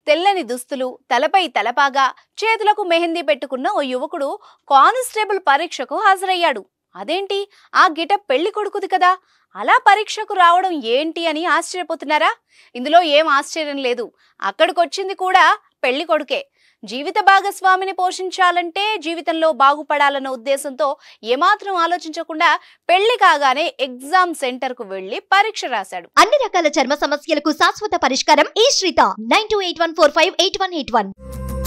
తెల్లని దుస్తులు, తలపై తలపాగా, చేతులకు మెహందీ పెట్టుకున్న ఓ యువకుడు కానిస్టేబుల్ పరీక్షకు హాజరయ్యాడు. అదేంటి, ఆ గెటప్ పెళ్లి కొడుకుది కదా, అలా పరీక్షకు రావడం ఏంటి అని ఆశ్చర్యపోతున్నారా? ఇందులో ఏం ఆశ్చర్యం లేదు. అక్కడికొచ్చింది కూడా పెళ్లి కొడుకే. జీవిత భాగస్వామిని పోషించాలంటే జీవితంలో బాగుపడాలన్న ఉద్దేశంతో ఏమాత్రం ఆలోచించకుండా పెళ్లి కాగానే ఎగ్జామ్ సెంటర్ కు వెళ్లి పరీక్ష రాశాడు. అన్ని రకాల చర్మ సమస్యలకు శాశ్వత పరిష్కారం ఈ శ్రీత 9281458181.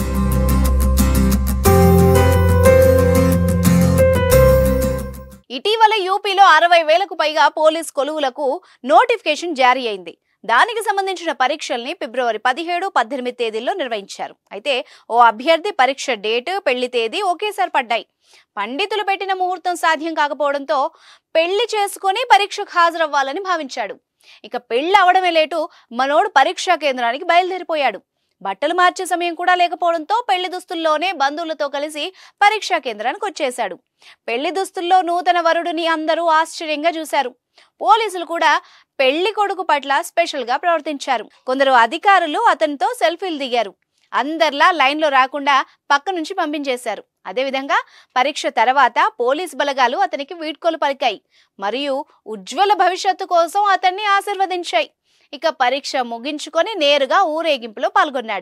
ఇటీవల యూపీలో 60,000కు పైగా పోలీస్ కొలువులకు నోటిఫికేషన్ జారీ అయింది. దానికి సంబంధించిన పరీక్షల్ని ఫిబ్రవరి 17, 18 తేదీల్లో నిర్వహించారు. అయితే ఓ అభ్యర్థి పరీక్ష డేట్, పెళ్లి తేదీ ఒకేసారి పడ్డాయి. పండితులు పెట్టిన ముహూర్తం సాధ్యం కాకపోవడంతో పెళ్లి చేసుకుని పరీక్షకు హాజరవ్వాలని భావించాడు. ఇక పెళ్లి అవడమే లేటు, మనోడు పరీక్షా కేంద్రానికి బయలుదేరిపోయాడు. బట్టలు మార్చే సమయం కూడా లేకపోవడంతో పెళ్లి దుస్తుల్లోనే బంధువులతో కలిసి పరీక్షా కేంద్రానికి వచ్చేశాడు. పెళ్లి దుస్తుల్లో నూతన వరుడిని అందరూ ఆశ్చర్యంగా చూశారు. పోలీసులు కూడా పెళ్లి కొడుకు పట్ల స్పెషల్ గా ప్రవర్తించారు. కొందరు అధికారులు అతనితో సెల్ఫీలు దిగారు. అందర్లా లైన్లో రాకుండా పక్క నుంచి పంపించేశారు. అదేవిధంగా పరీక్ష తర్వాత పోలీస్ బలగాలు అతనికి వీడ్కోలు పలికాయి మరియు ఉజ్వల భవిష్యత్తు కోసం అతన్ని ఆశీర్వదించాయి. ఇక పరీక్ష ముగించుకొని నేరుగా ఊరేగింపులో పాల్గొన్నాడు.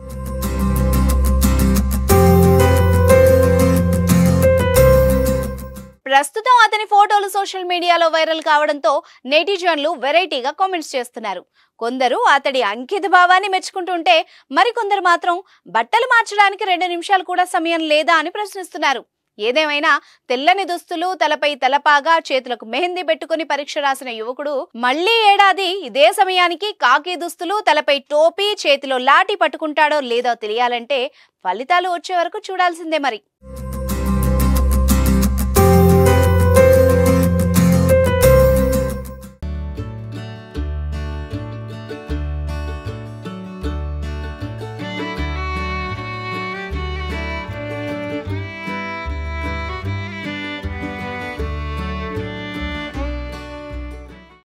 ప్రస్తుతం అతని ఫోటోలు సోషల్ మీడియాలో వైరల్ కావడంతో నెటిజన్లు వెరైటీగా కామెంట్స్ చేస్తున్నారు. కొందరు అతడి అంకిత భావాన్ని మెచ్చుకుంటుంటే మరికొందరు మాత్రం బట్టలు మార్చడానికి 2 నిమిషాలు కూడా సమయం లేదా అని ప్రశ్నిస్తున్నారు. ఏదేమైనా తెల్లని దుస్తులు, తలపై తలపాగా, చేతులకు మెహందీ పెట్టుకుని పరీక్ష రాసిన యువకుడు మళ్లీ ఏడాది ఇదే సమయానికి కాకి దుస్తులు, తలపై టోపీ, చేతిలో లాఠీ పట్టుకుంటాడో లేదో తెలియాలంటే ఫలితాలు వచ్చే వరకు చూడాల్సిందే మరి.